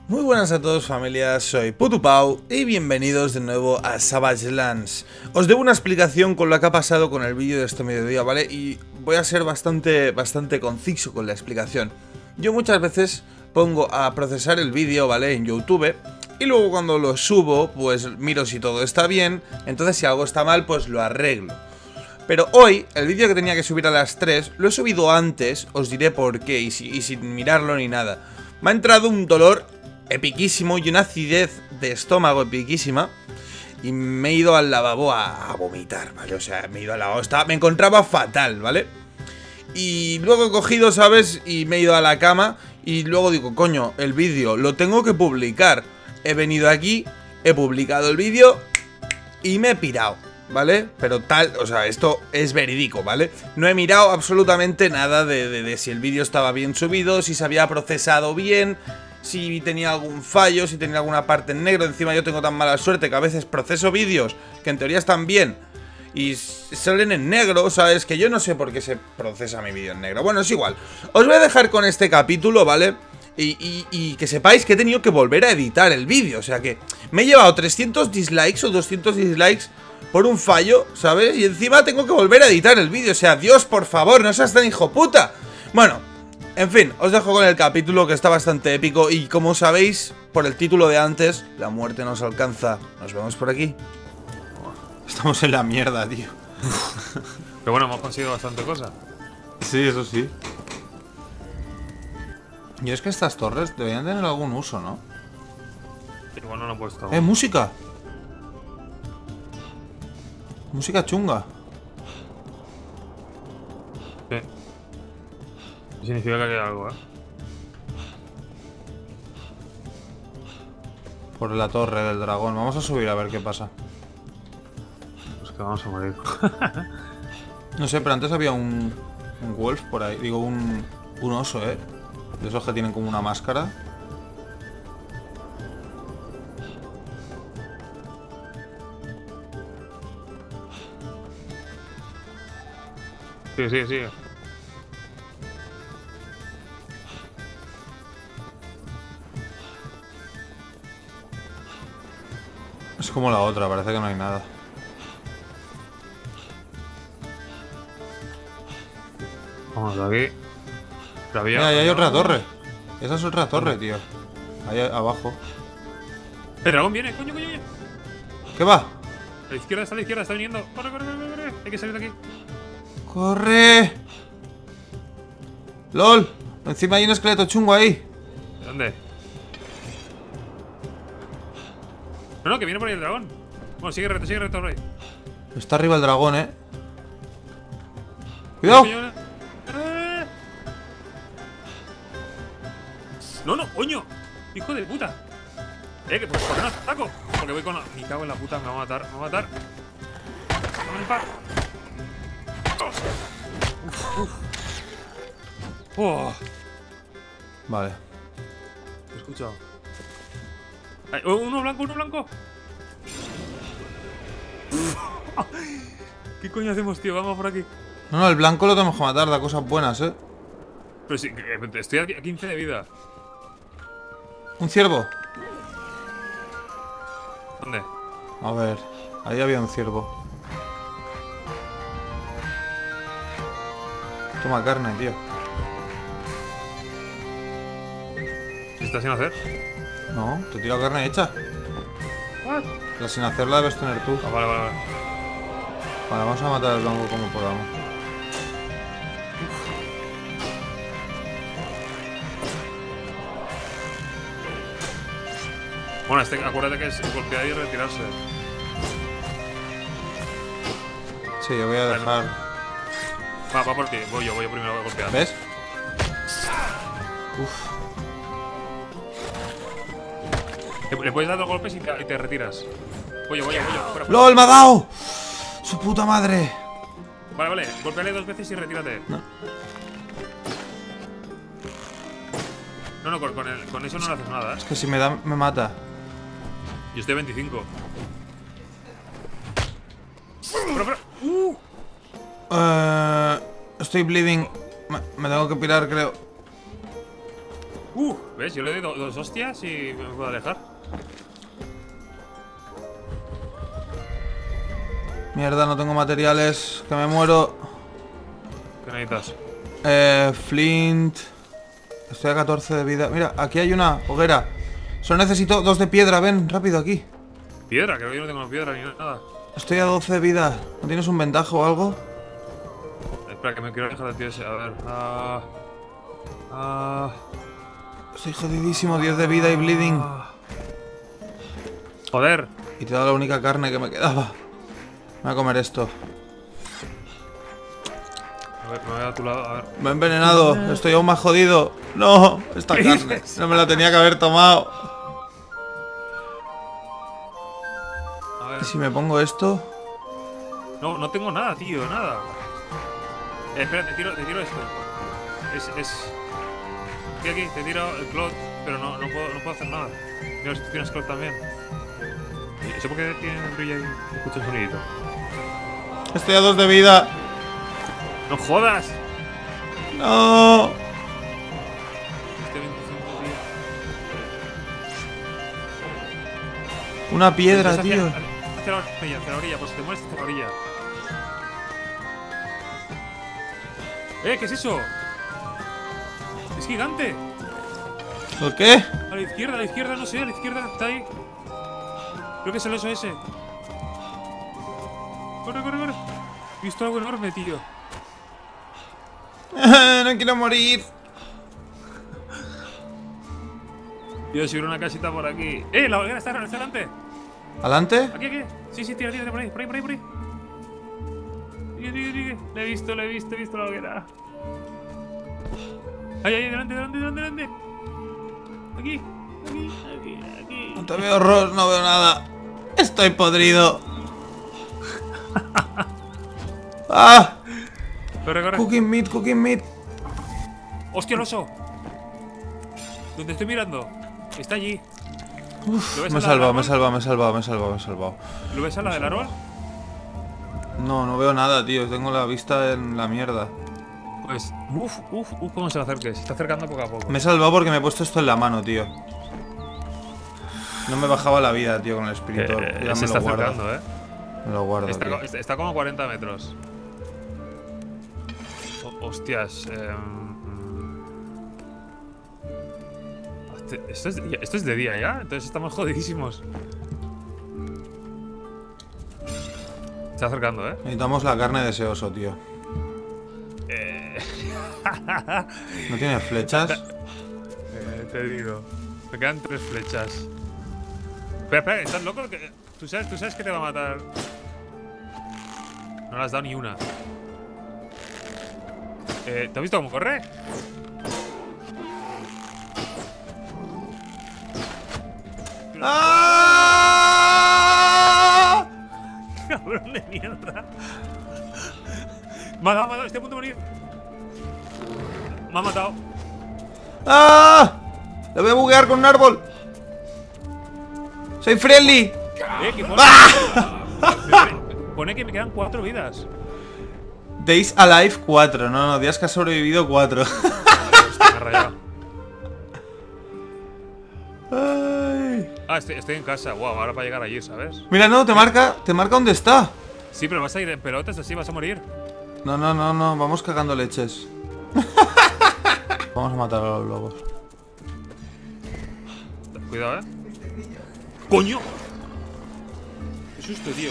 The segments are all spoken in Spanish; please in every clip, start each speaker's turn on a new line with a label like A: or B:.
A: Muy buenas a todos, familia, soy Putupau y bienvenidos de nuevo a Savage Lands. Os debo una explicación con lo que ha pasado con el vídeo de este mediodía, ¿vale? Y voy a ser bastante conciso con la explicación. Yo muchas veces pongo a procesar el vídeo, ¿vale? En YouTube, y luego cuando lo subo, pues miro si todo está bien, entonces si algo está mal, pues lo arreglo. Pero hoy, el vídeo que tenía que subir a las 3, lo he subido antes, os diré por qué, y sin mirarlo ni nada. Me ha entrado un dolor epiquísimo y una acidez de estómago epiquísima. Y me he ido al lavabo a vomitar, ¿vale? O sea, me he ido al lavabo, me encontraba fatal, ¿vale? Y luego he cogido, ¿sabes? Y me he ido a la cama. Y luego digo, coño, el vídeo lo tengo que publicar. He venido aquí, he publicado el vídeo y me he pirado, ¿vale? Pero tal, o sea, esto es verídico, ¿vale? No he mirado absolutamente nada de si el vídeo estaba bien subido, si se había procesado bien, si tenía algún fallo, si tenía alguna parte en negro. Encima yo tengo tan mala suerte que a veces proceso vídeos que en teoría están bien y salen en negro, ¿sabes? Que yo no sé por qué se procesa mi vídeo en negro. Bueno, es igual. Os voy a dejar con este capítulo, ¿vale? Y que sepáis que he tenido que volver a editar el vídeo. O sea que me he llevado 300 dislikes o 200 dislikes por un fallo, ¿sabes? Y encima tengo que volver a editar el vídeo. O sea, Dios, por favor, no seas tan hijo puta. Bueno, en fin, os dejo con el capítulo que está bastante épico. Y como sabéis, por el título de antes, la muerte nos alcanza. Nos vemos por aquí. Estamos en la mierda, tío.
B: Pero bueno, hemos conseguido bastante cosa.
A: Sí, eso sí. Y es que estas torres deberían tener algún uso, ¿no?
B: Igual no lo he puesto.
A: ¡Música! Música chunga.
B: Sí. Significa que hay algo,
A: Por la torre del dragón. Vamos a subir a ver qué pasa.
B: Pues que vamos a morir.
A: No sé, pero antes había un wolf por ahí. Digo, un oso, ¿eh? De esos que tienen como una máscara.
B: Sí, sí, sí.
A: Es como la otra, parece que no hay nada.
B: Vamos aquí.
A: Mira, ahí hay otra torre. Esa es otra torre, tío. Ahí abajo.
B: El dragón viene, coño, coño, coño.
A: ¿Qué va?
B: A la izquierda, está viniendo. Corre, corre, corre, corre. Hay que salir de aquí.
A: ¡Corre! ¡Lol! Encima hay un esqueleto chungo ahí.
B: ¿De dónde? No, no, que viene por ahí el dragón. Bueno, sigue recto, Rey.
A: Está arriba el dragón, ¿eh? ¡Cuidado!
B: No, no, coño. Hijo de puta. Que pues por qué no ataco. Porque voy con la... Me cago en la puta, me va a matar, me va a matar. Vamos a par. Oh.
A: Vale.
B: He escuchado. Ay, uno blanco, uno blanco. ¿Qué coño hacemos, tío? Vamos por aquí.
A: No, no, el blanco lo tenemos que matar, da cosas buenas, ¿eh?
B: Pero sí, estoy a 15 de vida.
A: Un ciervo.
B: ¿Dónde?
A: A ver, ahí había un ciervo. Toma carne, tío.
B: ¿Qué estás sin hacer?
A: No, te tiro carne hecha.
B: What?
A: La sin hacer la debes tener tú.
B: Ah, vale, vale, vale.
A: Vale, vamos a matar al blanco como podamos.
B: Bueno, acuérdate que es golpear y retirarse.
A: Sí, yo voy a dejar...
B: Va por ti, voy yo primero a golpear.
A: ¿Ves? Uf.
B: Le puedes dar dos golpes y te retiras. Voy yo. Fuera.
A: ¡Lol, me ha dado! ¡Su puta madre!
B: Vale, golpeale dos veces y retírate. No, con eso no le haces nada,
A: Es que si me da, me mata.
B: Yo estoy a 25. Pero.
A: Estoy bleeding. Me tengo que pirar, creo.
B: ¿Ves? Yo le doy dos hostias y me puedo alejar.
A: Mierda, no tengo materiales. Que me muero.
B: ¿Qué necesitas?
A: Flint. Estoy a 14 de vida. Mira, aquí hay una hoguera. Solo necesito 2 de piedra. Ven, rápido aquí.
B: Piedra, creo que yo no tengo piedra ni nada.
A: Estoy a 12 de vida. ¿No tienes un ventajo o algo?
B: Espera, que me quiero dejar de tío ese. A ver.
A: Estoy jodidísimo. 10 de vida y bleeding.
B: Joder.
A: Y te he dado la única carne que me quedaba. Me voy a comer esto.
B: Me voy a tu lado, a ver.
A: Me he envenenado. Estoy aún más jodido. No, esta
B: ¿Qué
A: carne.
B: dices?
A: No me la tenía que haber tomado.
B: A ver.
A: ¿Y si me pongo esto?
B: No, no tengo nada, tío, nada. Espera, te tiro esto. Estoy aquí, te tiro el cloth, pero no puedo hacer nada. Mira, si tú tienes cloth también. ¿Y eso por qué tiene brillo ahí? Escucho el sonidito.
A: Estoy a 2 de vida.
B: ¡No jodas!
A: No.
B: Este 25, tío.
A: Una piedra,
B: Hacia
A: tío.
B: hacia la orilla, pues si te mueres hacia la orilla. ¿Qué es eso? Es gigante.
A: ¿Por qué?
B: A la izquierda, no sé, a la izquierda, está ahí. Creo que es el oso ese. Corre, corre, corre. He visto algo enorme, tío.
A: No quiero morir.
B: Tío, si hubiera una casita por aquí. La hoguera está delante.
A: ¿Adelante?
B: Aquí, aquí. Sí, tira, por ahí. Sigue. Le he visto la hoguera. Ahí, delante. Aquí.
A: No te veo, Ross, no veo nada. Estoy podrido. ¡Ah!
B: Corre.
A: Cooking meat.
B: ¡Hostia, el oso! ¿Dónde estoy mirando? Está allí.
A: Uf,
B: ¿Lo ves
A: me he
B: al lado del
A: salvado.
B: ¿Lo ves a la del árbol?
A: No veo nada, tío. Tengo la vista en la mierda.
B: Pues, cómo se le acerque. Se está acercando poco a poco.
A: Me he salvado porque me he puesto esto en la mano, tío. No me bajaba la vida, tío, con el espíritu. Ya
B: Se
A: me
B: está
A: lo guardo.
B: acercando,
A: Me lo guardo, tío.
B: Está como a 40 metros. Hostias. Esto es de día ya, entonces estamos jodidísimos. Se está acercando,
A: Necesitamos la carne de ese oso, tío. ¿No tiene flechas?
B: Te digo. Me quedan 3 flechas. Espera, ¿estás loco? ¿Tú sabes que te va a matar? No le has dado ni una. ¿Te has visto cómo corre?
A: ¡Ah!
B: ¡Cabrón de mierda! Me ha dado, estoy a punto de morir. Me ha matado.
A: ¡Ah! Le voy a buguear con un árbol. ¡Soy friendly!
B: ¿Qué pone? Pone que me quedan 4 vidas.
A: Days Alive 4. No, días que has sobrevivido 4.
B: Hostia, me he rayado.
A: Ay.
B: Estoy en casa. Wow, ahora para llegar allí, ¿sabes?
A: Mira, no, te marca dónde está.
B: Sí, pero vas a ir en pelotas así, vas a morir.
A: No, vamos cagando leches. Vamos a matar a los lobos.
B: Cuidado, ¡Coño! ¡Qué susto, tío!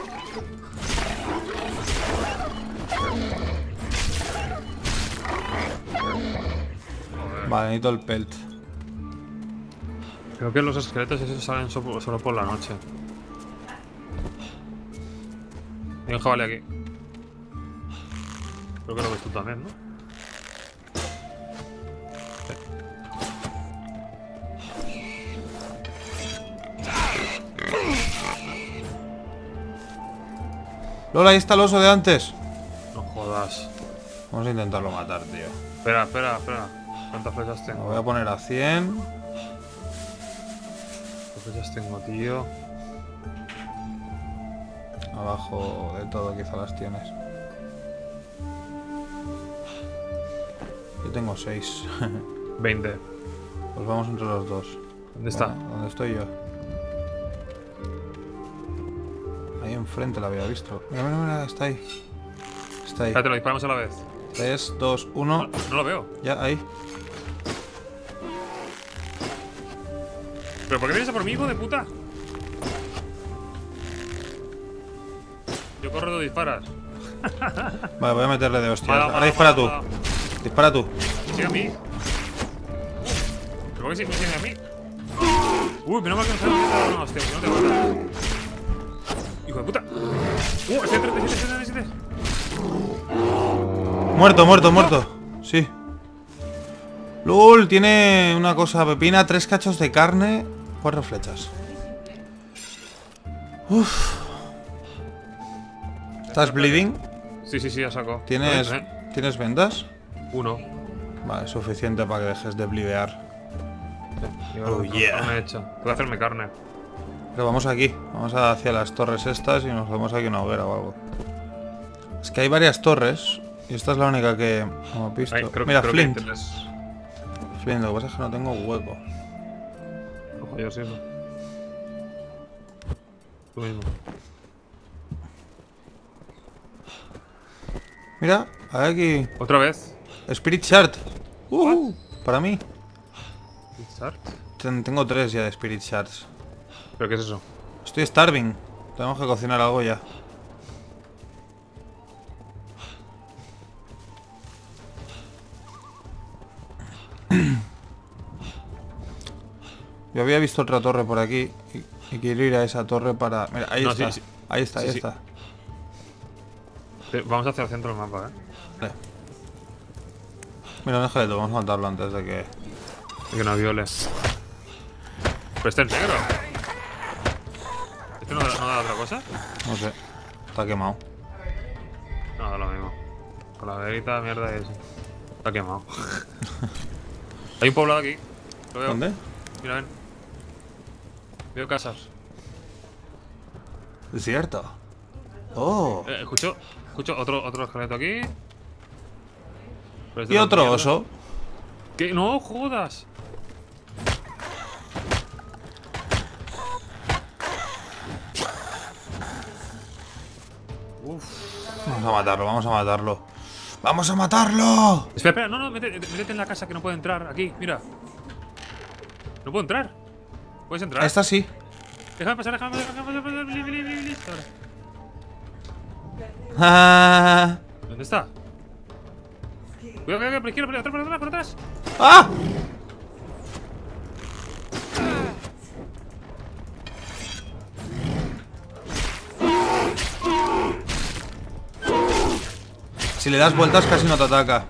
A: Vale, necesito el pelt.
B: Creo que los esqueletos esos salen solo por la noche. Hay un jabalí aquí. Creo que lo ves tú también, ¿no?
A: Lola, ahí está el oso de antes.
B: No jodas.
A: Vamos a intentarlo matar, tío.
B: Espera. ¿Cuántas flechas
A: Lo
B: tengo?
A: voy a poner a 100.
B: ¿Cuántas flechas tengo, tío?
A: Abajo de todo quizá las tienes. Yo tengo 6.
B: 20.
A: Pues vamos entre los dos.
B: ¿Dónde está?
A: ¿Dónde estoy yo? Ahí enfrente la había visto. Mira, mira, mira, está ahí. Está ahí.
B: Espérate, lo disparamos a la vez.
A: 3, 2, 1.
B: No lo veo.
A: Ya, ahí.
B: ¿Pero por qué vienes a por mí, hijo de puta? Yo corro, tú disparas.
A: Vale, voy a meterle de hostia.
B: Mala,
A: Ahora
B: mala,
A: dispara
B: mala,
A: tú.
B: mala.
A: Dispara tú.
B: Sigue a mí. ¿Pero por qué me sigue a mí? Uy, menos mal que no se me ha dado una hostia, porque no te matas. Hijo de puta. Estoy en 37.
A: Muerto, muerto, muerto. Sí. LOL, tiene una cosa pepina, 3 cachos de carne, 4 flechas. Uff. ¿Estás bleeding?
B: Sí, ya saco.
A: ¿Tienes vendas?
B: Uno.
A: Vale, suficiente para que dejes de bleedear. Oh, yeah.
B: Me he hecho. Voy a hacerme carne.
A: Pero vamos aquí, vamos hacia las torres estas y nos vamos aquí a una hoguera o algo. Es que hay varias torres y esta es la única que hemos visto.
B: Ay,
A: Mira,
B: creo
A: Flint.
B: que
A: Flint, lo que pasa es que no tengo hueco.
B: Ojo, yo sí eso. Tú mismo.
A: Mira, hay aquí
B: ¿Otra vez?
A: Spirit Shard. Para mí.
B: ¿Start?
A: Tengo 3 ya de Spirit Shards.
B: ¿Pero qué es eso?
A: Estoy starving. Tenemos que cocinar algo ya. Yo había visto otra torre por aquí y quiero ir a esa torre para... Mira, ahí está.
B: Sí.
A: Ahí está,
B: Sí,
A: ahí
B: sí.
A: está.
B: Vamos hacia el centro del mapa,
A: Vale. Mira, un esqueleto, vamos a matarlo antes de que...
B: Y que nos viole. Pero este es negro. ¿Este no da otra cosa?
A: No sé. Está quemado.
B: No, da lo mismo. Con la verita, mierda y eso. Está quemado. Hay un poblado aquí. Lo veo.
A: ¿Dónde?
B: Mira, ven. Veo casas.
A: Es cierto. Oh.
B: Escucho otro esqueleto aquí. Pero este
A: Y
B: no es
A: otro
B: mierda.
A: oso.
B: ¿Qué? ¡No jodas! Uf.
A: Vamos a matarlo, vamos a matarlo. ¡Vamos a matarlo!
B: Espera, no, métete en la casa que no puede entrar. Aquí, mira. No puedo entrar. ¿Puedes entrar?
A: Esta sí.
B: Déjame pasar. Ahora.
A: Ah.
B: ¿Dónde está? Cuidado, por izquierda, por atrás.
A: ¡Ah! Si le das vueltas casi no te ataca.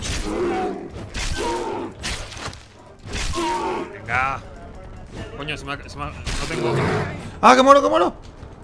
B: Venga. Coño, no tengo.
A: ¡Ah, que muero, que muero!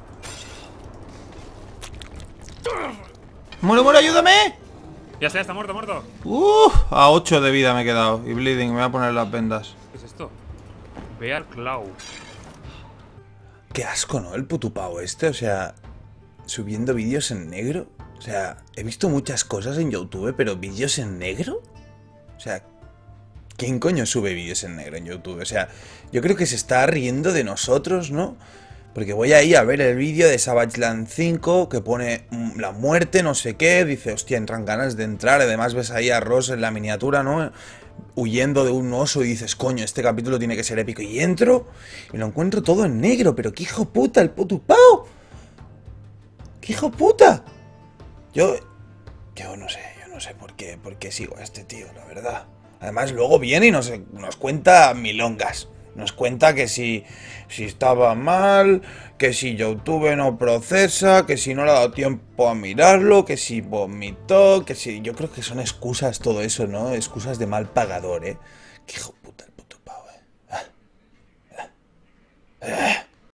A: ¡Muero, ayúdame!
B: Ya está muerto.
A: A 8 de vida me he quedado. Y bleeding, me voy a poner las vendas.
B: ¿Qué es esto? Bear Claw.
A: Qué asco, ¿no? El putupao este, o sea... Subiendo vídeos en negro. O sea, he visto muchas cosas en YouTube, pero ¿vídeos en negro? O sea... ¿Quién coño sube vídeos en negro en YouTube? O sea, yo creo que se está riendo de nosotros, ¿no? Porque voy ahí a ver el vídeo de Savage Land 5 que pone la muerte, no sé qué. Dice, hostia, entran ganas de entrar. Además ves ahí a Ross en la miniatura, ¿no? Huyendo de un oso y dices, coño, este capítulo tiene que ser épico. Y entro y lo encuentro todo en negro. Pero qué hijo puta, el putupao. ¡Qué hijo puta! Yo no sé por qué sigo a este tío, la verdad. Además luego viene y nos cuenta milongas. Nos cuenta que si estaba mal, que si YouTube no procesa, que si no le ha dado tiempo a mirarlo, que si vomitó, que si... Yo creo que son excusas todo eso, ¿no? Excusas de mal pagador, ¿eh? Qué hijo puta el puto pavo, ¿eh?